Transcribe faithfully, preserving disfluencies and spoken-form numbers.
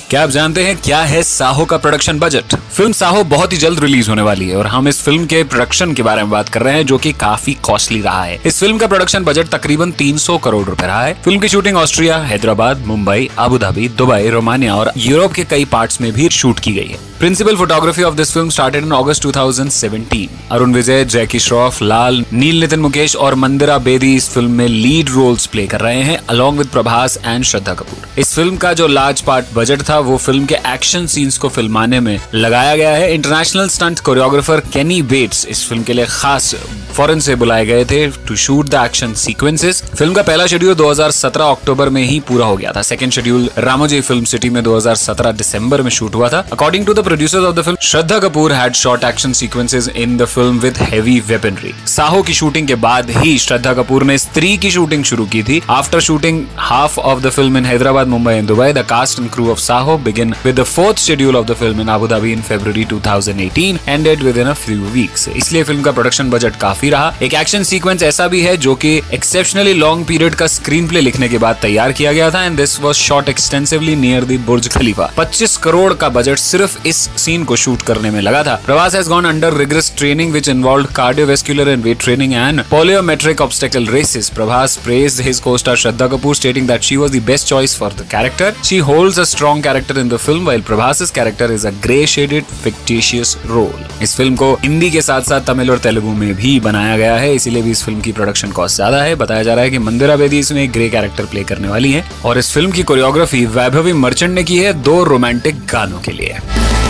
क्या आप जानते हैं क्या है साहो का प्रोडक्शन बजट? फिल्म साहो बहुत ही जल्द रिलीज होने वाली है और हम इस फिल्म के प्रोडक्शन के बारे में बात कर रहे हैं, जो कि काफी कॉस्टली रहा है। इस फिल्म का प्रोडक्शन बजट तकरीबन तीन सौ करोड़ रुपए रहा है। फिल्म की shooting Austria, Hyderabad, Mumbai, Abu Dhabi, Dubai, Romania और यूरोप के कई पार्ट्स में भी शूट की गई है। Principal photography of this film started in August two thousand seventeen. Arun Vijay, Jackie Shroff, Lal, Neil Nitin Mukesh और मंदिरा बेदी इस फिल्म में लीड रोल्स प्ले कर रहे हैं, along with Prabhas and Shraddha Kapoor. इस फिल्म का जो लार्ज पार्ट बजट था वो फिल्म के एक्शन सीन्स को फिल्माने में लगाया गया है। International stunt choreographer Kenny Betts इस फिल्म के लिए खास फॉरेन से बुलाए गए थे to shoot the action sequences. Film का पहला शेड्यूल दो हज़ार सत्रह अक्टूबर में ही पूरा हो गया था। Second schedule Ramoji film city में दो हज़ार सत्रह दिसंबर में शूट हुआ था। According to the producers of the film, Shraddha Kapoor had shot action sequences in the film with heavy weaponry. Saaho की शूटिंग के बाद ही श्रद्धा कपूर ने स्त्री की शूटिंग शुरू की थी। After shooting half of the film in Hyderabad, Mumbai and Dubai, the cast and crew of Saaho begin with the fourth schedule of the film in Abu Dhabi in February two thousand eighteen, ended within a few weeks. इसलिए film का production budget काफी रहा। एक action sequence ऐसा भी है जो कि एक्सेप्शनली लॉन्ग पीरियड का स्क्रीन प्ले लिखने के बाद तैयार किया गया था, and this was shot extensively near the Burj Khalifa. पच्चीस करोड़ का बजट सिर्फ इस सीन को शूट करने में लगा था। Prabhas has gone under rigorous training which involved cardiovascular and weight training and plyometric obstacle races. Prabhas praised his co-star Shraddha Kapoor, stating that she was the best choice for the character. She holds a strong character in the film, while Prabhas's character is a grey-shaded, fictitious role. इस film को हिंदी के साथ साथ तमिल और तेलुगु में भी बनाया गया है, इसीलिए भी इस फिल्म की प्रोडक्शन कॉस्ट ज्यादा है। बताया जा रहा है कि मंदिरा बेदी इसमें एक ग्रे कैरेक्टर प्ले करने वाली है और इस फिल्म की कोरियोग्राफी वैभवी मर्चेंट ने की है दो रोमांटिक गानों के लिए।